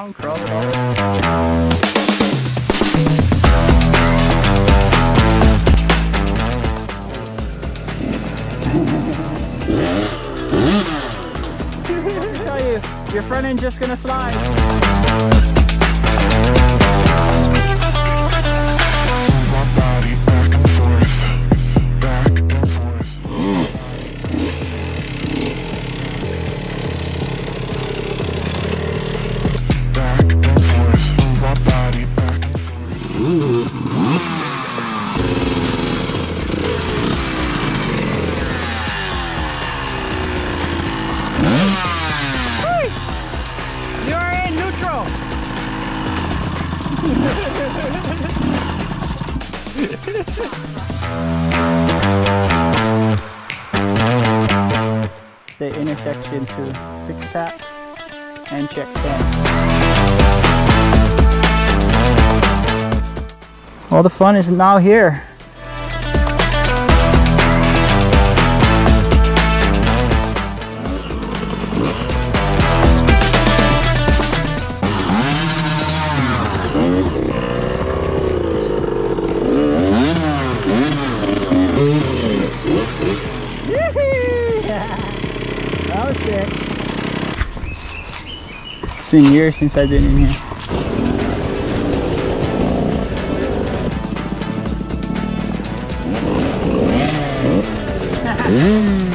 down, crawl it over. Tell you, your front end's just gonna slide. You're in neutral. The intersection to 6 tap and check 10. All the fun is now here. That was sick. It's been years since I've been in here.